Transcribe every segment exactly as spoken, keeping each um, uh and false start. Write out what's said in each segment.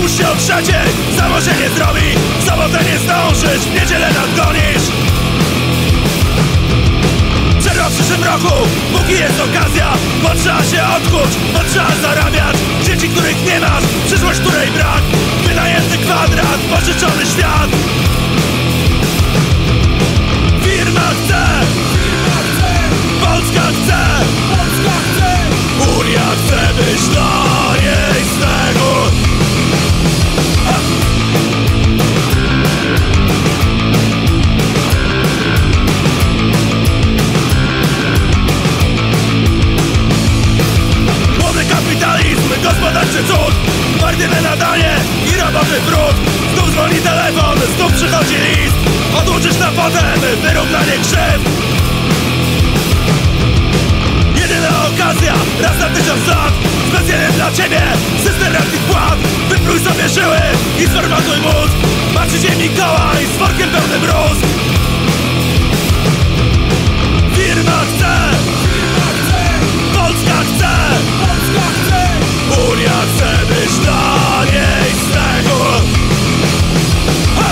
Obuś się o trzeciej, założenie zrobi. W sobotę nie zdążysz, w niedzielę nadgonisz. Przerwa w przyszłym roku, póki jest okazja. Bo trzeba się odkuć, bo trzeba zarabiać. Dzieci, których nie masz, przyszłość, której brak. Wynajęty kwadrat, pożyczony świat. Firma chce, Polska chce, Unia chce być dla niej z tego. Młody kapitalizm, gospodarczy cud, partyjne nadanie i roboczy brud. Znów dzwoni telefon, znów przychodzi list. Odłożysz na potem wyrównanie krzywd. Jedyna okazja, raz na tysiąc lat. Specjalnie dla ciebie system rannych płat. Wyprój sobie żyły i sformatuj mózg. Patrzy cię Mikołaj z workiem pełnym rózg. Firma chce, Polska chce, Unia chce być dla niej z tego. Ha!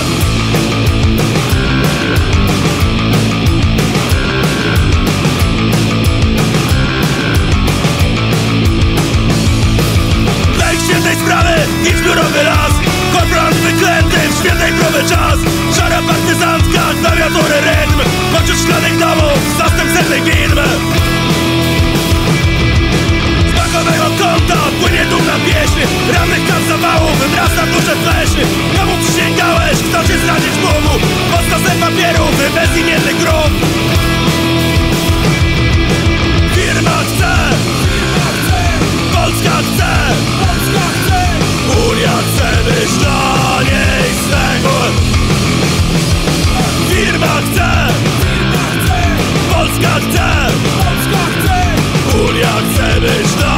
Świętej sprawy, nic biurowy las. Korporant wyklęty w świętej próby czas. Szara partyzantka, klawiatury rytm. Poczuć szklanych domów, zastęp setnych widm. Z bankonego konta płynie dumna pieśń. Rannych kaw zawału wybrasta duże pleśń. Komu przysięgałeś, kto cię zradzić mógł? Pod stosem papierów, bezimienny grób. Firma chce, Polska chce, Unia chce być dla niej z tego. Firma chce, Polska chce, Unia chce być dla